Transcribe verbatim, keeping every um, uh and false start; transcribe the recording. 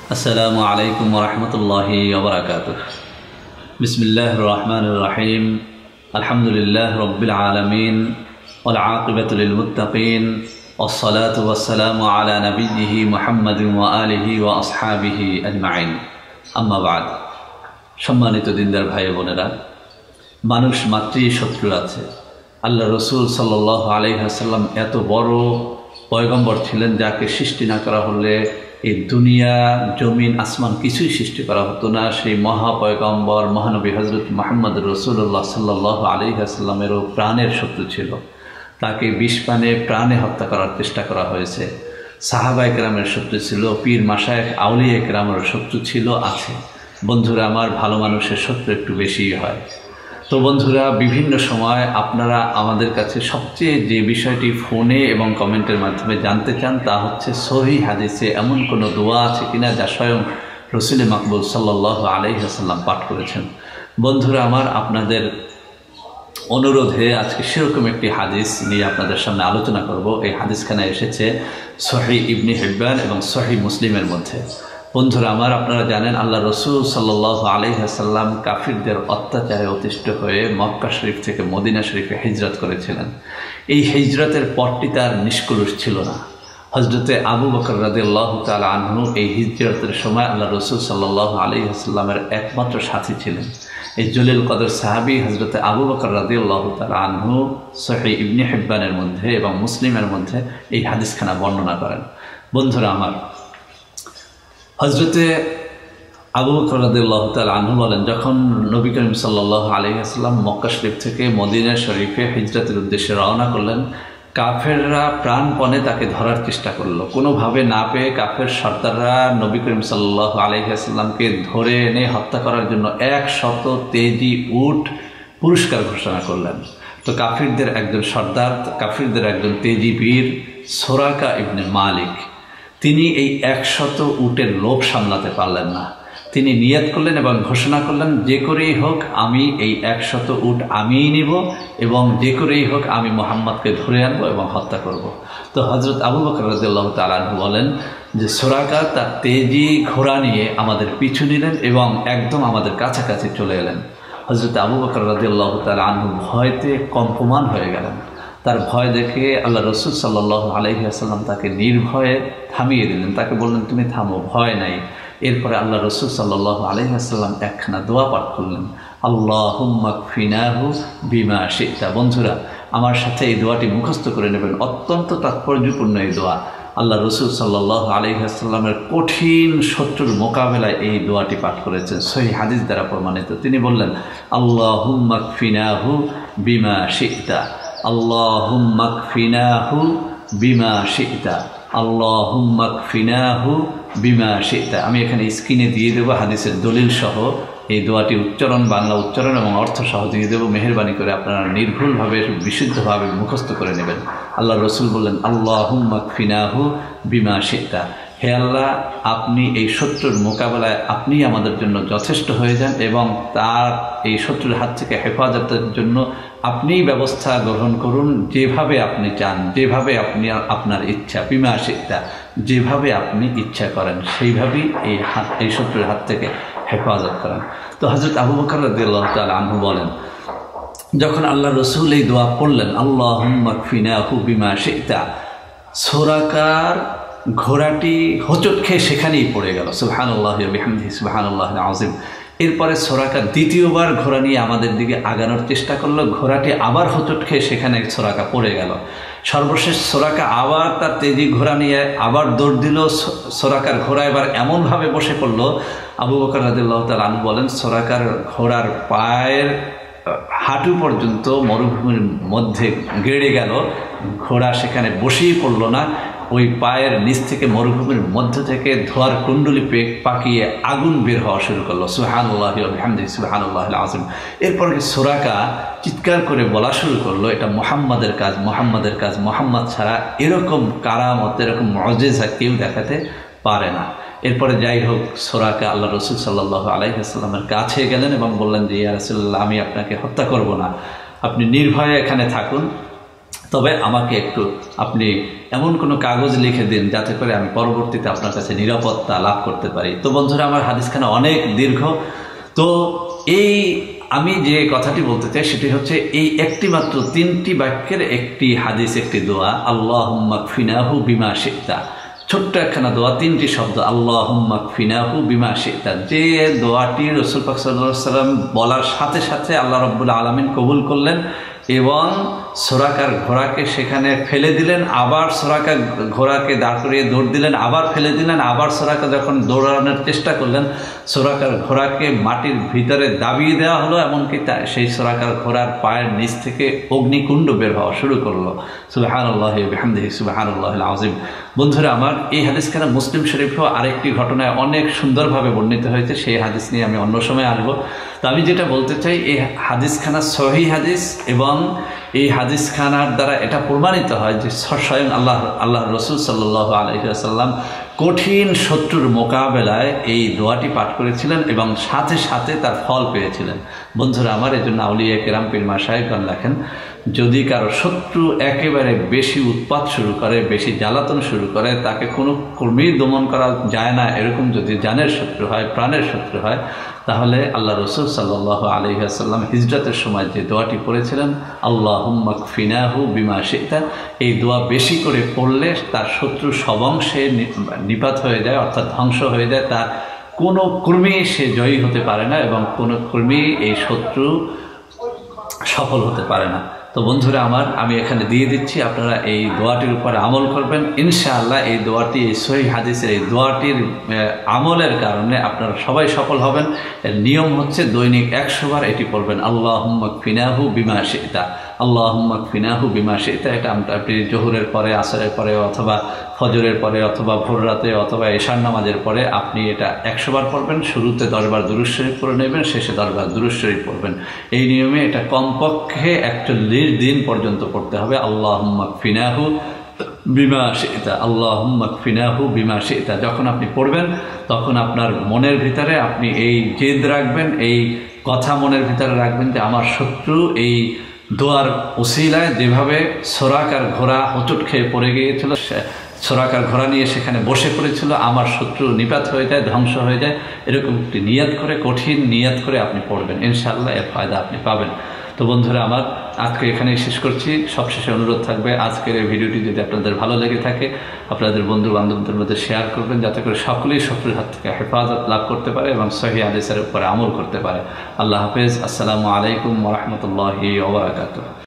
আসসালামু আলাইকুম ওয়া রাহমাতুল্লাহি ওয়া বারাকাতুহু। বিসমিল্লাহির রহমানির রহিম। আলহামদুলিল্লাহি রাব্বিল আলামিন ওয়াল আকিবাতু লিল মুত্তাকিন ওয়াস সালাতু ওয়াস সালামু আলা নাবিয়্যিহি মুহাম্মাদিন ওয়া আলিহি ওয়া আসহাবিহি আজমাইন। আম্মা বা'দ। সম্মানিত দিনদার ভাই বোনেরা, মানুষ মাত্রই শত্রু আছে। আল্লাহ রাসূল সাল্লাল্লাহু আলাইহি ওয়াসাল্লাম এত বড় পয়গম্বর ছিলেন, যাকে সৃষ্টি না করা হলে এই দুনিয়া জমিন আসমান কিছুই সৃষ্টি করা হতো না। সেই মহা পয়গম্বর মহানবী হযরত মুহাম্মদ রাসূলুল্লাহ সাল্লাল্লাহু আলাইহি ওয়াসাল্লামেরও প্রাণের শত্রু ছিল। তাকে বিষ পানে প্রাণে হত্যা করার চেষ্টা করা হয়েছে। সাহাবায়ে কেরামের শত্রু ছিল, পীর মাশায়েখ আউলিয়া কেরামের শত্রু ছিল, আছে। বন্ধুরা আমার, ভালো মানুষের শত্রু একটু বেশিই হয়। তো বন্ধুরা, বিভিন্ন সময় আপনারা আমাদের কাছে সবচেয়ে যে বিষয়টি ফোনে এবং কমেন্টের মাধ্যমে জানতে চান, তা হচ্ছে সহিহ হাদিসে এমন কোনো দোয়া আছে কিনা যা স্বয়ং রসুল মাকবুল সাল্লাল্লাহু আলাইহি ওয়াসাল্লাম পাঠ করেছেন। বন্ধুরা আমার, আপনাদের অনুরোধে আজকে সেরকম একটি হাদিস নিয়ে আপনাদের সামনে আলোচনা করব। এই হাদিসখানা এসেছে সহিহ ইবনে হিব্বান এবং সহিহ মুসলিমের মধ্যে। বন্ধুরা আমার, আপনারা জানেন আল্লাহ রসুল সাল্লাল্লাহু আলাইহি ওয়াসাল্লাম কাফিরদের অত্যাচারে অতিষ্ঠ হয়ে মক্কা শরীফ থেকে মদিনা শরীফে হিজরত করেছিলেন। এই হিজরতের পথটি তার নিষ্কলুষ ছিল না। হযরতে আবু বকর রাদিয়াল্লাহু তাআলা আনহু এই হিজরতের সময় আল্লাহ রসুল সাল্লাল্লাহু আলাইহি ওয়াসাল্লামের একমাত্র সাথী ছিলেন। এই জলিল কদর সাহাবী হযরতে আবু বকর রাদিয়াল্লাহু তাআলা আনহু সহিহ ইবনে হিব্বানের মধ্যে এবং মুসলিমের মধ্যে এই হাদিসখানা বর্ণনা করেন। বন্ধুরা আমার, হযরতে আবু বকর রাদিয়াল্লাহু তাআলা আনহু বলেন, যখন নবী করিম সাল্লাল্লাহু আলাইহি ওয়াসাল্লাম মক্কা শরীফ থেকে মদিনা শরীফে হিজরতের উদ্দেশ্যে রওনা করলেন, কাফেররা প্রাণপণে তাকে ধরার চেষ্টা করলো। কোনোভাবে না পেয়ে কাফের সর্দাররা নবী করিম সাল্লাল্লাহু আলাইহি ওয়াসাল্লামকে ধরে এনে হত্যা করার জন্য এক শত তেজি উট পুরস্কার ঘোষণা করলেন। তো কাফিরদের একজন সর্দার, কাফিরদের একজন তেজি বীর সুরাকা ইবনে মালিক, তিনি এই একশত উটের লোভ সামলাতে পারলেন না। তিনি নিয়ত করলেন এবং ঘোষণা করলেন, যে করেই হোক আমি এই একশত উট আমিই নিব এবং যে করেই হোক আমি মুহাম্মদকে ধরে আনবো এবং হত্যা করব। তো হযরত আবু বকর রাদিয়াল্লাহু তাআলা আনহু বলেন যে সুরাকা তার তেজি ঘোড়া নিয়ে আমাদের পিছু নিলেন এবং একদম আমাদের কাছাকাছি চলে এলেন। হযরত আবু বকর রাদিয়াল্লাহু তাআলা আনহু ভয়তে কম্পমান হয়ে গেলেন। তার ভয় দেখে আল্লাহ রসুল সাল্লাল্লাহু আলাইহি ওয়াসাল্লাম তাকে নির্ভয়ে থামিয়ে দিলেন। তাকে বললেন, তুমি থামো, ভয় নাই। এরপরে আল্লাহ রসুল সাল্লাল্লাহু আলাইহি ওয়াসাল্লাম একখানা দোয়া পাঠ করলেন, আল্লাহুম্মা কফিনাহু বিমা শি'তা। বন্ধুরা, আমার সাথে এই দোয়াটি মুখস্থ করে নেবেন, অত্যন্ত তাৎপর্যপূর্ণ এই দোয়া। আল্লাহ রসুল সাল্লাল্লাহু আলাইহি ওয়াসাল্লামের কঠিন শত্রুর মোকাবেলায় এই দোয়াটি পাঠ করেছেন, সহিহ হাদিস দ্বারা প্রমাণিত। তিনি বললেন, আল্লাহুম্মা কফিনাহু বিমা শি'তা, আল্লাহুম্মা কফিনাহু বিমা শি'তা, আল্লাহুম্মা কফিনাহু বিমা শি'তা। আমি এখানে স্ক্রিনে দিয়ে দেবো হাদিসের দলিল সহ এই দোয়াটি উচ্চারণ, বাংলা উচ্চারণ এবং অর্থ সহ দিয়ে দেবো। মেহেরবানি করে আপনারা নির্ভুলভাবে বিশুদ্ধভাবে মুখস্থ করে নেবেন। আল্লাহ রসুল বললেন, আল্লাহুম্মা কফিনাহু বিমা শি'তা। হে আল্লাহ, আপনি এই শত্রুর মোকাবেলায় আপনি আমাদের জন্য যথেষ্ট হয়ে যান এবং তার এই শত্রুর হাত থেকে হেফাজতের জন্য আপনিই ব্যবস্থা গ্রহণ করুন, যেভাবে আপনি চান, যেভাবে আপনি আপনার ইচ্ছা, বিমা শি'তা, যেভাবে আপনি ইচ্ছা করেন সেইভাবেই এই হাত এই শত্রুর হাত থেকে হেফাজত করেন। তো হযরত আবু বকর রাদিয়াল্লাহু তাআলা আনহু বলেন, যখন আল্লাহ রসুল এই দোয়া পড়লেন, আল্লাহুম্মা কফিনাহু বিমা শি'তা, সুরাকার ঘোড়াটি হোঁচট খেয়ে সেখানেই পড়ে গেল। সুবহানাল্লাহি ওয়া বিহামদিহি সুবহানাল্লাহিল আযীম। এরপরে সুরাকা দ্বিতীয়বার ঘোড়া নিয়ে আমাদের দিকে আগানোর চেষ্টা করলো। ঘোড়াটি আবার হোঁচট খেয়ে সেখানে সুরাকা পড়ে গেল। সর্বশেষ সুরাকা আবার তার তেজি ঘোড়া নিয়ে আবার দৌড় দিল। সুরাকার ঘোড়া এবার এমনভাবে বসে পড়লো, আবু বকর রাদিয়াল্লাহু তাআলা আনহু বলেন, সুরাকার ঘোড়ার পায়ের হাঁটু পর্যন্ত মরুভূমির মধ্যে গেড়ে গেল। ঘোড়া সেখানে বসেই পড়ল না, ওই পায়ের নিচ থেকে মরুভূমির মধ্য থেকে ধোয়ার কুণ্ডলি পাকিয়ে আগুন বের হওয়া শুরু করলো। সুবহানাল্লাহি ওয়া বিহামদিহি সুবহানাল্লাহিল আযীম। এরপরে সুরাকা চিৎকার করে বলা শুরু করলো, এটা মুহাম্মাদের কাজ, মুহাম্মাদের কাজ, মুহাম্মদ ছাড়া এরকম কারামত, এরকম মুজিজা কেউ দেখাতে পারে না। এরপরে যাই হোক, সুরাকা আল্লাহ রসুল সাল্লাল্লাহু আলাইহি ওয়াসাল্লামের কাছে গেলেন এবং বললেন যে, ইয়া রাসূলুল্লাহ, আমি আপনাকে হত্যা করব না, আপনি নির্ভয়ে এখানে থাকুন। তবে আমাকে একটু আপনি এমন কোনো কাগজ লিখে দিন যাতে করে আমি পরবর্তীতে আপনার কাছে নিরাপত্তা লাভ করতে পারি। তো বন্ধুরা, আমার হাদিসখানা অনেক দীর্ঘ। তো এই আমি যে কথাটি বলতে চাই সেটি হচ্ছে এই একটি মাত্র তিনটি বাক্যের একটি হাদিস, একটি দোয়া, আল্লাহুম্মা কফিনাহু বিমা শি'তা। ছোট্ট একখানা দোয়া, তিনটি শব্দ, আল্লাহুম্মা কফিনাহু বিমা শি'তা। যে দোয়াটি রাসূল পাক সাল্লাল্লাহু আলাইহি ওয়াসাল্লাম বলার সাথে সাথে আল্লাহ রাব্বুল আলামিন কবুল করলেন এবং সোরাকার ঘোড়াকে সেখানে ফেলে দিলেন, আবার সোরাকার ঘোড়াকে দাঁড় করিয়ে দৌড় দিলেন, আবার ফেলে দিলেন, আবার সোরাকা যখন দৌড়ানোর চেষ্টা করলেন, সোরাকার ঘোড়াকে মাটির ভিতরে দাবিয়ে দেওয়া হলো, এমনকি সেই সোরাকার ঘোড়ার পায়ের নিচ থেকে অগ্নিকুণ্ড বের হওয়া শুরু করলো। সুবহানাল্লাহি ওয়া বিহামদিহি সুবহানাল্লাহিল আযীম। বন্ধুরা আমার, এই হাদিসখানা মুসলিম শরীফেও আরেকটি ঘটনায় অনেক সুন্দরভাবে বর্ণিত হয়েছে, সেই হাদিস নিয়ে আমি অন্য সময় আসবো। তো আমি যেটা বলতে চাই, এই হাদিসখানা সহিহ হাদিস এবং এই হাদিসখানার দ্বারা এটা প্রমাণিত হয় যে স্বয়ং আল্লাহ আল্লাহ রসুল সাল্লাল্লাহু আলাইহি ওয়াসাল্লাম কঠিন শত্রুর মোকাবেলায় এই দোয়াটি পাঠ করেছিলেন এবং সাথে সাথে তার ফল পেয়েছিলেন। বন্ধুরা আমার, এই জন্য আউলিয়া কেরাম পীর মাশায়েখগণ লেখেন, যদি কারো শত্রু একেবারে বেশি উৎপাত শুরু করে, বেশি জ্বালাতন শুরু করে, তাকে কোনো কর্মী দমন করা যায় না, এরকম যদি জানের শত্রু হয়, প্রাণের শত্রু হয়, তাহলে আল্লাহ রসুল সাল্লাল্লাহু আলাইহি ওয়াসাল্লাম হিজরতের সময় যে দোয়াটি পড়েছিলেন, আল্লাহুম্মা কফিনাহু বিমা শি'তা, এই দোয়া বেশি করে পড়লে তার শত্রু সবংশে নিপাত হয়ে যায়, অর্থাৎ ধ্বংস হয়ে যায়, তার কোনো কর্মী সে জয়ী হতে পারে না এবং কোনো কর্মী এই শত্রু সফল হতে পারে না। তো বন্ধুরা আমার, আমি এখানে দিয়ে দিচ্ছি, আপনারা এই দোয়াটির উপরে আমল করবেন ইনশাআল্লাহ। এই দোয়াটি, এই সহিহ হাদিসের এই দোয়াটির আমলের কারণে আপনারা সবাই সফল হবেন। এর নিয়ম হচ্ছে দৈনিক একশো বার এটি পড়বেন, আল্লাহুম্মা কফিনাহু বিমা শি'তা, আল্লাহুম্মা কফিনাহু বিমা শি'তা। এটা আপনি জোহরের পরে, আসরের পরে, অথবা ফজরের পরে, অথবা ভোর রাতে, অথবা এশার নামাজের পরে আপনি এটা একশো বার পড়বেন। শুরুতে দশবার দুরূদ শরীফ পড়ে নেবেন, শেষে দশবার দুরূদ শরীফ পড়বেন। এই নিয়মে এটা কমপক্ষে একচল্লিশ দিন পর্যন্ত পড়তে হবে। আল্লাহুম্মা কফিনাহু বিমা শি'তা, আল্লাহুম্মা কফিনাহু বিমা শি'তা। যখন আপনি পড়বেন তখন আপনার মনের ভিতরে আপনি এই জেদ রাখবেন, এই কথা মনের ভিতরে রাখবেন যে আমার শত্রু এই দোয়ার উসিলায় যেভাবে সোরাকার ঘোড়া হোঁচট খেয়ে পড়ে গিয়েছিল, সোরাকার ঘোড়া নিয়ে সেখানে বসে পড়েছিল, আমার শত্রু নিপাত হয়ে যায়, ধ্বংস হয়ে যায়, এরকম একটি নিয়াত করে, কঠিন নিয়াত করে আপনি পড়বেন, ইনশাআল্লাহ এর ফায়দা আপনি পাবেন। তো বন্ধুরা আমার, আজকে এখানেই শেষ করছি। সবশেষে অনুরোধ থাকবে, আজকের এই ভিডিওটি যদি আপনাদের ভালো লেগে থাকে আপনাদের বন্ধু বান্ধবদের মধ্যে শেয়ার করবেন, যাতে করে সকলেই শত্রুর হাত থেকে হেফাজত লাভ করতে পারে এবং সহিহ হাদিসের উপরে আমল করতে পারে। আল্লাহ হাফেজ। আসসালামু আলাইকুম ওয়া রাহমাতুল্লাহি ওয়া বারাকাতুহু।